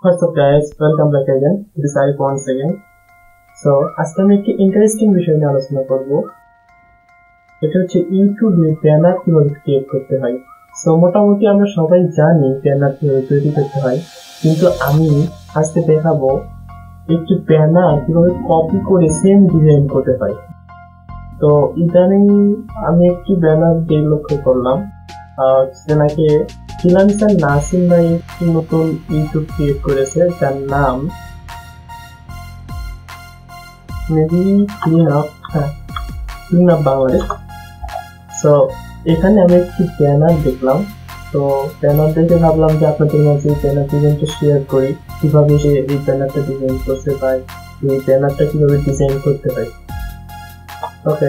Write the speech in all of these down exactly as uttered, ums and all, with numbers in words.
What's up guys, welcome back again to this Arif once again. So আজকে আমি একটি interesting বিষয় নিয়ে আলোচনা করব। এটা হচ্ছে ইউটিউবে ব্যানার কিভাবে ক্রিয়েট করতে হয়। সো মোটামুটি আমরা সবাই জানি ব্যানার কিভাবে তৈরি করতে হয়, কিন্তু আমি আজকে দেখাবো একটি ব্যানার কিভাবে কপি করে সেম ডিজাইন করতে হয়। তো ইদানিং আমি একটি ব্যানার দিয়ে লক্ষ্য করলাম, সেটাকে ফ্রিল্যান্সার নাসিম ভাই নতুন ইউটিউব ক্রিয়েট করেছে, যার নাম মেবি ক্লিন আপ হ্যাঁ ক্লিন আপ বাংলাদেশ। সো এখানে আমি একটি ব্যানার দেখলাম। তো ব্যানার দেখে ভাবলাম যে আপনাদের মাঝে এই ব্যানার ডিজাইনটা শেয়ার করি, কিভাবে সে এই ব্যানারটা ডিজাইন করতে পারে, এই ব্যানারটা কিভাবে ডিজাইন করতে হয়। ওকে,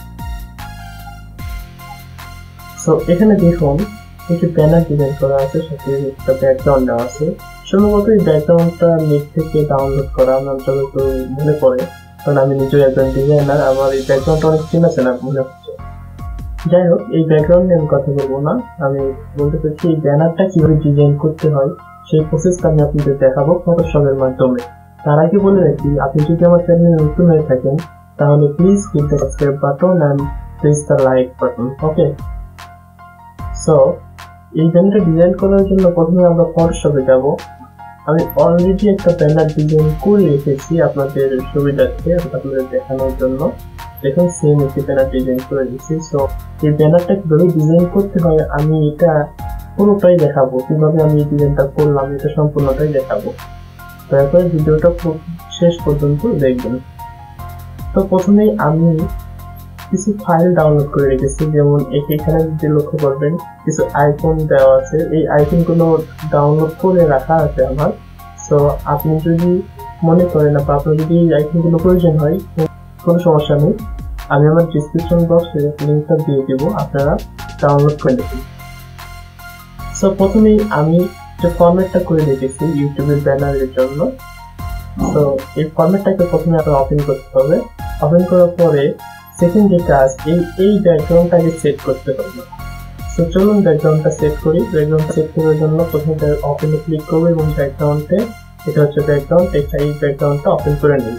সো এখানে দেখুন একটি ব্যানার ডিজাইন করা আছে, সাথে একটা ব্যাকগ্রাউন্ড দেওয়া আছে। সম্ভবত এই ব্যাকগ্রাউন্ডটা নেট থেকে ডাউনলোড করা, আমার যতটুকু মনে পড়ে, কারণ আমি নিজেও একজন ডিজাইনার, আমার এই ব্যাকগ্রাউন্ডটা অনেক চেনা চেনা মনে হচ্ছে। যাই হোক, এই ব্যাকগ্রাউন্ড নিয়ে আমি কথা বলবো না, আমি বলতে চাচ্ছি এই ব্যানারটা কিভাবে ডিজাইন করতে হয় সেই প্রসেসটা আমি আপনাদের দেখাবো ফটোশপের মাধ্যমে। তার আগে বলে রাখি, আপনি যদি আমার চ্যানেলে নতুন হয়ে থাকেন তাহলে please click the subscribe button and press the like button. Okay, so এই ব্যানারটা ডিজাইন করার জন্য প্রথমে আমরা ফটোশপে যাব। আমি অলরেডি একটা ব্যানার ডিজাইন করে রেখেছি আপনাদের সুবিধার্থে, আপনাদের দেখানোর জন্য। দেখুন সেম একটি ব্যানার ডিজাইন করে দিচ্ছি। সো এই ব্যানারটা কিভাবে ডিজাইন করতে হয় আমি এটা পুরোটাই দেখাবো, কিভাবে আমি এই ডিজাইনটা করলাম এটা সম্পূর্ণটাই দেখাবো। দয়া করে ভিডিওটা শেষ পর্যন্ত দেখবেন। তো প্রথমেই আমি কিছু ফাইল ডাউনলোড করে রেখেছি, যেমন এখানে যদি লক্ষ্য করবেন কিছু আইকন দেওয়া আছে, এই আইকনগুলো ডাউনলোড করে রাখা আছে আমার। সো আপনি যদি মনে করেন বা আপনার যদি এই আইকনগুলো প্রয়োজন হয় কোনো সমস্যা নেই, আমি আমার ডিসক্রিপশন বক্সে লিঙ্কটা দিয়ে দেবো, আপনারা ডাউনলোড করে নেবেন। সো প্রথমেই আমি যে ফরম্যাটটা করে রেখেছি ইউটিউবের ব্যানারের জন্য, তো এই ফরম্যাটটাকে প্রথমে আপনার ওপেন করতে হবে। ওপেন করার পরে সেকেন্ড যে কাজ, এই এই ব্যাকগ্রাউন্ডটাকে সেট করতে হবে। তো চলুন ব্যাকগ্রাউন্ডটা সেট করি। ব্যাকগ্রাউন্ডটা সেট করার জন্য প্রথমে ওপেনে ক্লিক করবো এবং ব্যাকগ্রাউন্ডে, এটা হচ্ছে ব্যাকগ্রাউন্ড, এটা এই ব্যাকগ্রাউন্ডটা ওপেন করে নেব।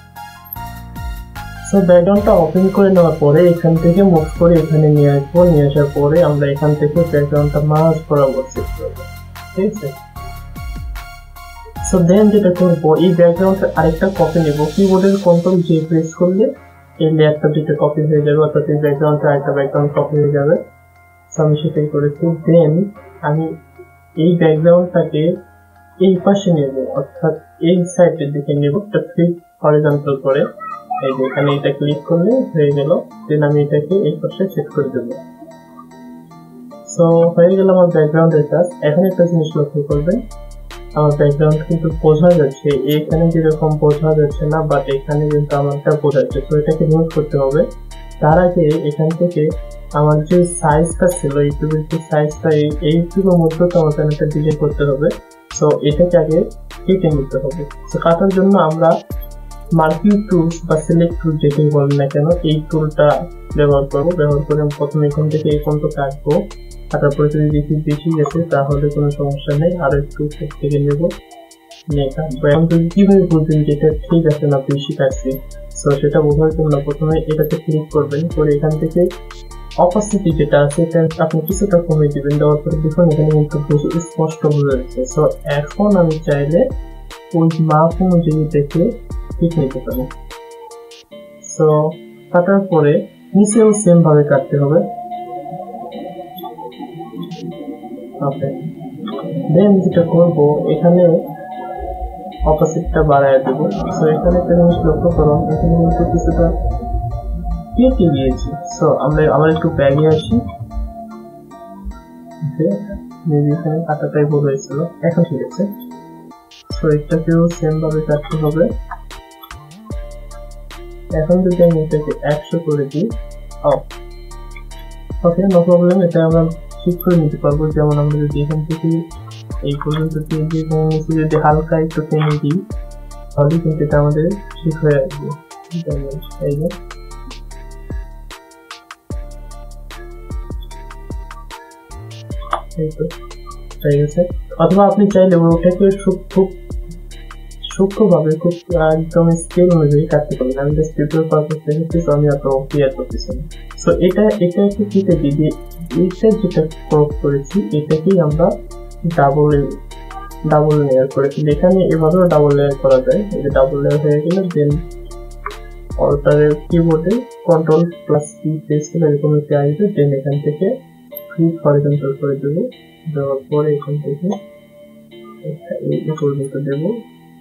সো ব্যাকগ্রাউন্ডটা ওপেন করে নেওয়ার পরে এখান থেকে মুভ করে এখানে নিয়ে আসবো। নিয়ে আসার পরে আমরা এখান থেকে ব্যাকগ্রাউন্ডটা মার্জ বরাবর সেট করবো, ঠিক আছে। সো দেন যেটা করবো, এই ব্যাকগ্রাউন্ডের আরেকটা কপি নেব। কিবোর্ডের কন্ট্রোল জে প্রেস করলে এই লেয়ারটা দুটো কপি হয়ে যাবে, অর্থাৎ এই ব্যাকগ্রাউন্ডটা আরেকটা ব্যাকগ্রাউন্ড কপি হয়ে যাবে। সো আমি সেটাই করেছি। দেন আমি এই ব্যাকগ্রাউন্ডটাকে এই পাশে নেব, অর্থাৎ এই সাইডের দিকে নেব, একটা ফ্লিপ হরিজন্টাল করে। এই যে এখানে এটা ক্লিক করলে হয়ে গেল। দেন আমি এটাকে এই পাশে সেট করে দেবো। সো হয়ে গেল আমার ব্যাকগ্রাউন্ডের কাজ। এখন একটা জিনিস লক্ষ্য করবেন, আমার ব্যাকগ্রাউন্ড কিন্তু বোঝা যাচ্ছে, এখানে যেরকম বোঝা যাচ্ছে না, বাট এখানে কিন্তু আমারটা বোঝা যাচ্ছে। তো এটাকে নোট করতে হবে। তার আগে এখান থেকে আমার যে সাইজটা ছিল, ইউটিউবের যে সাইজটা, এই ইউটিউবের মধ্যে তো আমার চ্যানেলটা ডিজাইন করতে হবে। সো এটাকে আগে কেটে নিতে হবে। সো কাটার জন্য আমরা মার্কিং টুলস বা সিলেক্ট টুল যেটাই বলেন না কেন, এই টুলটা ব্যবহার করবো। ব্যবহার করে প্রথমে এখান থেকে এই পর্যন্ত কাটবো। কাটার পরে যদি দেখি বেশি গেছে তাহলে কোনো সমস্যা নেই, আরো একটু থেকে নেবো, নিয়ে কাটবো। এখন যদি কিভাবে বুঝবেন যেটা ঠিক আছে না বেশি কাটছি, সো সেটা বোঝার জন্য প্রথমে এটাতে ক্লিক করবেন, করে এখান থেকে অপাসিটি যেটা আছে এটা আপনি কিছুটা কমিয়ে দিবেন। দেওয়ার পরে দেখুন এখানে কিন্তু বেশি স্পষ্ট বোঝা যাচ্ছে। সো এখন আমি চাইলে ওই মাপ অনুযায়ী দেখে ঠিক নিতে পারি। সো কাটার পরে নিচেও সেম ভাবে কাটতে হবে। ওকে, দেন যেটা করবো এখানে অপোজিটটা বাড়ায় দেবো। সো এখানে একটা জিনিস লক্ষ্য করুন, এখানে কিন্তু কিছুটা কেটে গিয়েছি। সো আমরা আবার একটু ব্যাগে আসি। মেবি এখানে কাটাটাই ভুল হয়েছিল, এখন ঠিক আছে। সো এটাকেও সেম ভাবে কাটতে হবে। এখন যদি আমি এটাকে একশো করে দিই, ওকে নো প্রবলেম, এটা আমরা ঠিক করে নিতে পারবো। যেমন আমরা যদি এখান থেকে এই পর্যন্ত যদি হালকা একটু টেনে দিই তাহলে কিন্তু এটা আমাদের ঠিক হয়ে আসবে। এই যে এই তো হয়ে গেছে। অথবা আপনি চাইলে ওটাকে খুব সূক্ষ্মভাবে খুব একদম স্কেল অনুযায়ী কাটতে পারবেন। আমি জাস্ট টিউটোরিয়াল পারপাস দেখেছি, তো আমি অত ক্লিয়ার করতেছি না। সো এটা এটা একটা কেটে দিয়ে এইটা যেটা ক্রপ করেছি এটাকেই আমরা ডাবল ডাবল লেয়ার করেছি। এখানে এভাবেও ডাবল লেয়ার করা যায়। এই যে ডাবল লেয়ার হয়ে গেলে দেন অল্টারের কিবোর্ডে কন্ট্রোল প্লাস সি প্রেস করে এরকম একটা আসবে। দেন এখান থেকে ফ্লিপ হরিজন্টাল করে দেবো, দেওয়ার পরে এখান থেকে এই পর্যন্ত দেবো।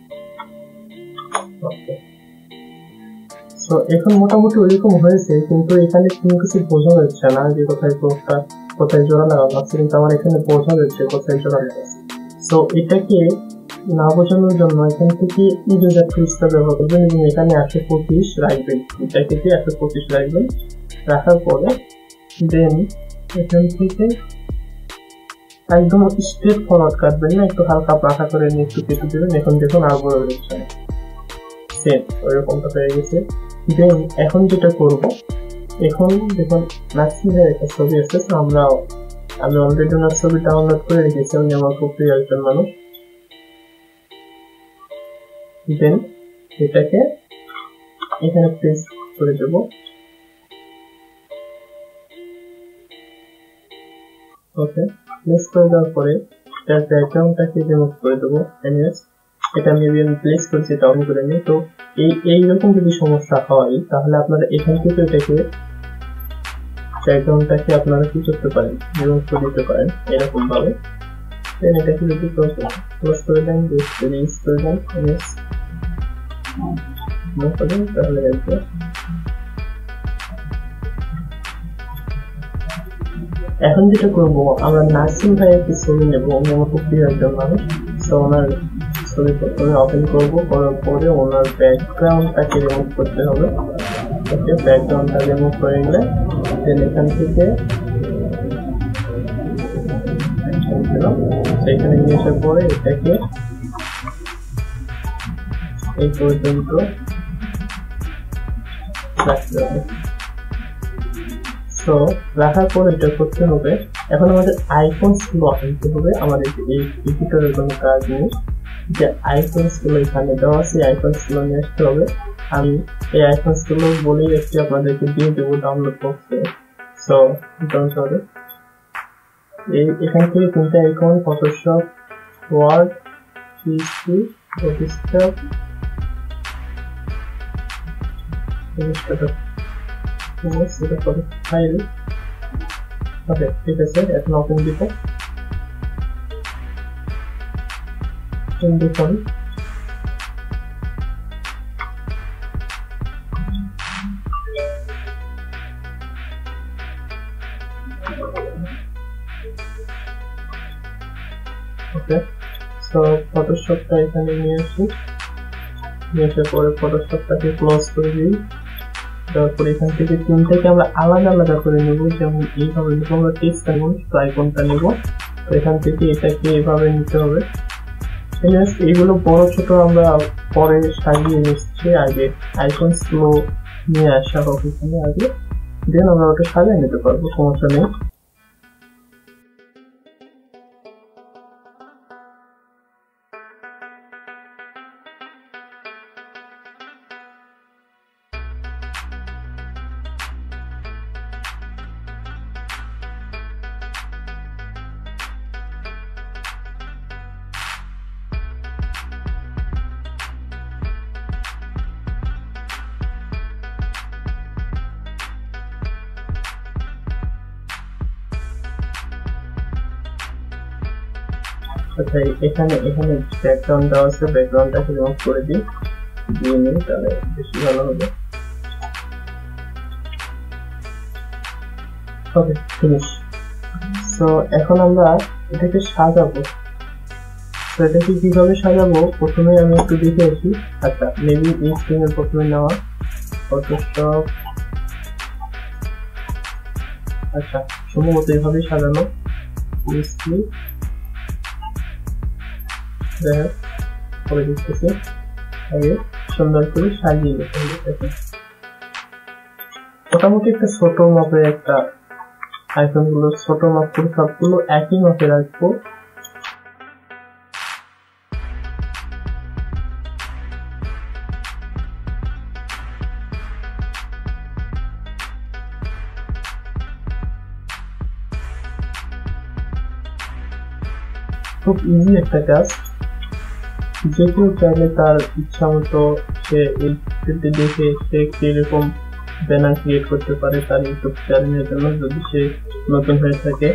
তো এখন মোটামুটি ওইরকম হয়েছে, কিন্তু এখানে কোনো কিছু বোঝা যাচ্ছে না যে কোথায় কোনটা কোথায় জোড়া লাগানো আছে, কিন্তু আমার এখানে বোঝা যাচ্ছে কোথায় জোড়া লাগানো আছে। তো এটাকে না বোঝানোর জন্য এখান থেকে ইরেজার টুলসটা ব্যবহার করবেন এবং এখানে একশো পঁচিশ রাখবেন। এটাকে দিয়ে একশো পঁচিশ রাখবেন, রাখার পরে দেন এখান থেকে একদম স্ট্রেট ফরওয়ার্ড কাটবেন না, একটু হালকা পাখা করে নিয়ে একটু কেটে দেবেন। এখন দেখুন আর বড় হচ্ছে না, সেম ওইরকমটা হয়ে গেছে। দেন এখন যেটা করব, এখন দেখুন নার্সিংয়ের একটা ছবি আছে, তো আমরা আমি অলরেডি ওনার ছবি ডাউনলোড করে রেখেছি, উনি আমার খুব প্রিয় একজন মানুষ। দেন এটাকে এখানে প্রেস করে দেব। ওকে, প্লেস করে দেওয়ার পরে তার ব্যাকগ্রাউন্ডটাকে রিমুভ করে দেবো। এনিওয়েজ এটা মেবি আমি প্লেস করেছি, এটা অন করে নিই। তো এই এইরকম যদি সমস্যা হয় তাহলে আপনারা এখান থেকে এটাকে ব্যাকগ্রাউন্ডটাকে আপনারা কি করতে পারেন, রিমুভ করে দিতে পারেন এরকম ভাবে। দেন এটাকে যদি ক্লোজ ক্লোজ করে দেন, রিলিজ করে দেন, এনিওয়েজ মুভ করে দেন, তাহলে আসবে। এখন যেটা করবো, আমরা নার্সিং ভাই একটি ছবি নেবো, উনি আমার খুব প্রিয় একজন মানুষ। তো ওনার ছবি প্রথমে ওপেন করবো, করার পরে ওনার ব্যাকগ্রাউন্ডটাকে রিমুভ করতে হবে। ওকে, ব্যাকগ্রাউন্ডটা রিমুভ করে নিলে দেন এখান থেকে সেখানে নিয়ে আসার পরে এটাকে এই পর্যন্ত রাখতে হবে। তো রাখার পর এটা করতে হবে, এখন আমাদের আইকনস গুলো আনতে হবে। আমাদের এই এডিটরের কোনো কাজ নেই, যে আইকনস গুলো এখানে দেওয়া আছে, আইকনস গুলো নিয়ে আসতে হবে। আমি এই আইকনস গুলো বলেই একটি আপনাদেরকে দিয়ে দেবো ডাউনলোড বক্সে। সো ডোন্ট ওয়ারি, এই এখান থেকে তিনটা icon, Photoshop, Word, PC, Photoshop, সেটা করে ফাইল। ওকে, ঠিক আছে, এখন ওপেন দিব। দেখুন ওকে, সো ফটোশপটা এখানে নিয়ে আসি, নিয়ে আসার পরে ফটোশপটাকে ক্লোজ করে দিই। তারপর এখান থেকে তিনটাকে আমরা আলাদা আলাদা করে নেব, যেমন এইভাবে নেব আমরা টেক্সট আইকনটা নেব। তো এখান থেকে এটাকে এভাবে নিতে হবে। এইগুলো বড় ছোট আমরা পরে সাজিয়ে নিচ্ছি, আগে আইকনস গুলো নিয়ে আসা হোক এখানে আগে, দেন আমরা ওটা সাজিয়ে নিতে পারবো, সমস্যা নেই। আচ্ছা, এখানে এখানে ব্যাকগ্রাউন্ড দেওয়া আছে, ব্যাকগ্রাউন্ডটাকে রিমুভ করে দিই, দিয়ে নিই, তাহলে বেশি ভালো হবে। ওকে, ফিনিশ। সো এখন আমরা এটাকে সাজাবো। তো এটাকে কিভাবে সাজাবো প্রথমে আমি একটু দেখে আসি। আচ্ছা, মেবি এই স্ক্রিনের প্রথমে নেওয়া ফটোশপ। আচ্ছা, সম্ভবত এইভাবে সাজানো, করে দিতেছে আগে সুন্দর করে সাজিয়ে নিতে হবে। মোটামুটি একটা ছোট মাপের একটা আইকন গুলো ছোট মাপ করে সবগুলো একই মাপে রাখবো। খুব ইজি একটা কাজ, যে কেউ চাইলে তার ইচ্ছা মতো সে এই ফিল্ডে দেখে সে এরকম ব্যানার ক্রিয়েট করতে পারে তার ইউটিউব চ্যানেলের জন্য, যদি সে নতুন হয়ে থাকে।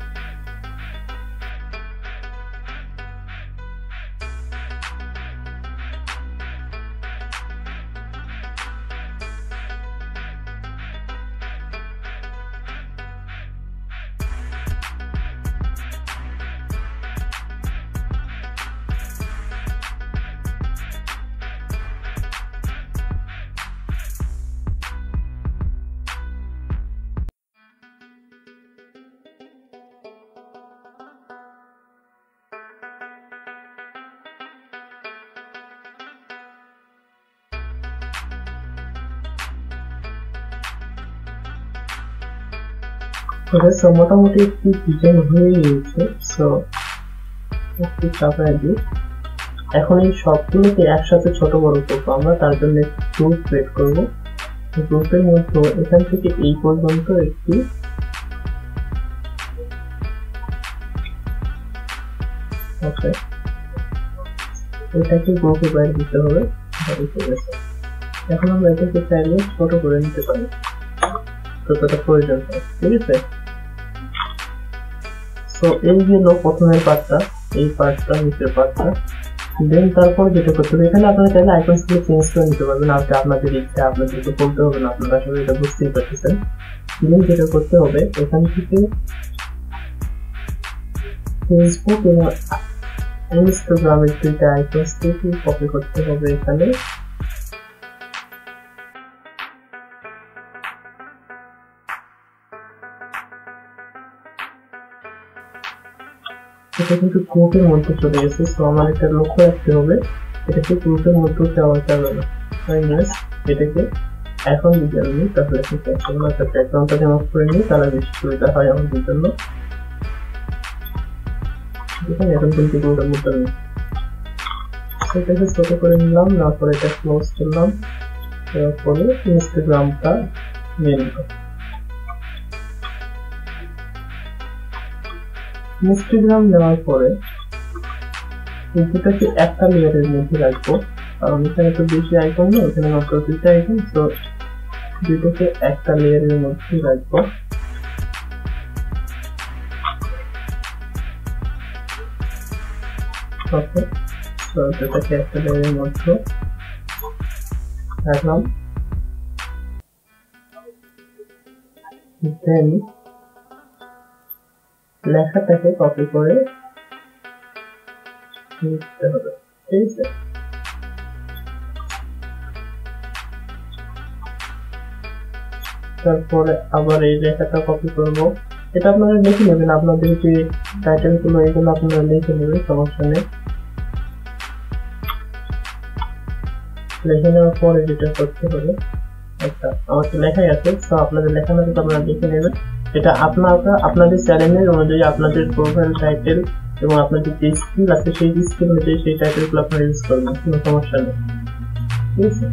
ওকে, সো মোটামুটি একটি ডিজাইন হয়ে গিয়েছে। সো একটু চাপায় দিই। এখন এই সবগুলোকে একসাথে ছোট বড় করবো আমরা, তার জন্য গ্রুপ ক্রিয়েট করবো। গ্রুপের মধ্যে এখান থেকে এই পর্যন্ত একটি ওকে এটাকে গ্রুপে বাইরে দিতে হবে। এখন আমরা এটাকে চাইলে ছোট করে নিতে পারি যতটা প্রয়োজন হয়, ঠিক আছে। সো এই গেল প্রথমের পার্টটা, এই পার্টটা নিচের পার্টটা। দেন তারপর যেটা করতে হবে, এখানে আপনারা চাইলে আইকনস গুলো চেঞ্জ করে নিতে পারবেন, আর আপনাদের ইচ্ছা আপনাদেরকে বলতে হবে না, আপনারা আসলে এটা বুঝতেই পারতেছেন। দেন যেটা করতে হবে, এখান থেকে ফেসবুক এবং ইনস্টাগ্রামের দুইটা আইকনস থেকে কপি করতে হবে এখানে। এটা কিন্তু গ্রুপের মধ্যে চলে গেছে, সো আমার এটা লক্ষ্য রাখতে হবে এটাকে গ্রুপের মধ্যে যাওয়া যাবে না। এটাকে এখন যদি আমি তাহলে একটা ব্যাকগ্রাউন্ডটা জমা করে নিই, তাহলে বেশি সুবিধা হয় আমাদের জন্য। এখন কিন্তু গ্রুপের মধ্যে নেই, সেটাকে ছোট করে নিলাম, তারপরে এটা ক্লোজ করলাম, তারপরে ইনস্টাগ্রামটা নিয়ে নিলাম। ইনস্টাগ্রাম নেওয়ার পরে দুটাকে একটা লেয়ারের মধ্যে রাখবো, কারণ এখানে তো বেশি আইকন নেই, এখানে মাত্র দুইটা আইকন, তো দুটাকে একটা লেয়ারের মধ্যে রাখবো। ওকে, তো দুটাকে একটা লেয়ারের মধ্যে রাখলাম। দেন লেখাটাকে কপি করে লিখতে হবে, ঠিক আছে। তারপরে আবার এই লেখাটা কপি করব, এটা আপনারা লিখে নেবেন, আপনাদের যে টাইটেল গুলো এগুলো আপনারা লিখে নেবেন, সমস্যা নেই। লিখে নেওয়ার পরে যেটা করতে হবে, আচ্ছা আমার তো লেখাই আছে, তো আপনাদের লেখাটা আপনারা লিখে নেবেন। এটা আপনারা আপনাদের চ্যানেলের অনুযায়ী আপনাদের প্রোফাইল টাইটেল এবং আপনাদের যে স্কিল আছে সেই স্কিল অনুযায়ী সেই টাইটেলগুলো আপনারা ইউজ করবেন, কোনো সমস্যা নেই, ঠিক আছে।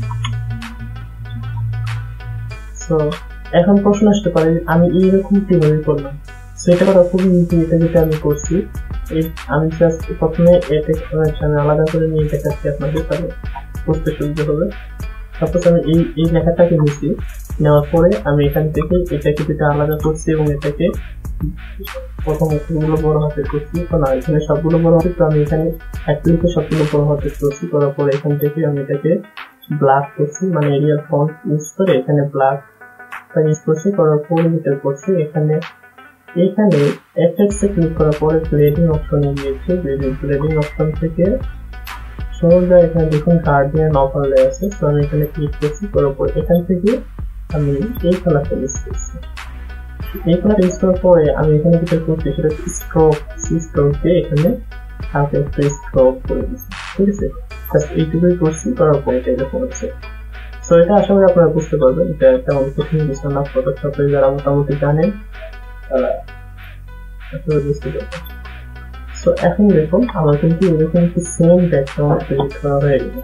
সো এখন প্রশ্ন আসতে পারে আমি এইরকম কিভাবে করলাম, সো এটা করা খুবই ইজি। এটা যেটা আমি করছি, আমি জাস্ট প্রথমে এটা আমি আলাদা করে নিয়ে দেখাচ্ছি আপনাদের, তাহলে বুঝতে সুবিধা হবে। সাপোজ আমি এই এই লেখাটাকে নিচ্ছি, নেওয়ার পরে আমি এখান থেকে এটাকে যেটা আলাদা করছি এবং এটাকে প্রথম অক্ষরগুলো বড় হাতে করছি, তো না এখানে সবগুলো বড় হাতে, তো আমি এখানে এক ক্লিকে সবগুলো বড় হাতে করছি, করার পরে এখান থেকে আমি এটাকে ব্ল্যাক করছি, মানে এরিয়াল ফন্ট ইউজ করে এখানে ব্ল্যাক ইউজ করছি, করার পরে যেটা করছি এখানে এখানে এফেক্টসে ক্লিক করার পরে গ্রেডিং অপশনে গিয়েছে, গ্রেডিং অপশন থেকে সোজা এখানে দেখুন গার্ডিয়ান ওভারলে আছে, তো আমি এখানে ক্লিক করছি, করার পর এখান থেকে আমি এই কালারটা ইউজ করছি। এই কালার ইউজ করার পরে আমি এখানে যেটা করছি সেটা স্ট্রোক, স্ট্রোকে এখানে হালকা একটু স্ট্রোক করে দিচ্ছি, ঠিক আছে। জাস্ট এইটুকুই করছি, করার পরে এটা এরকম হচ্ছে। সো এটা আশা করি আপনারা বুঝতে পারবেন, এটা তেমন কঠিন কিছু না, ফটোশপে যারা মোটামুটি জানেন তারা আসলে বুঝতে পারবেন। সো এখন দেখুন আমার কিন্তু এরকম একটি সেম ব্যাকগ্রাউন্ড ক্রিয়েট করা হয়ে গেল।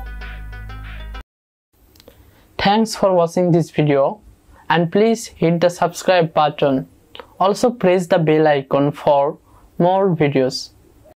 Thanks for watching this video and please hit the subscribe button. Also press the bell icon for more videos.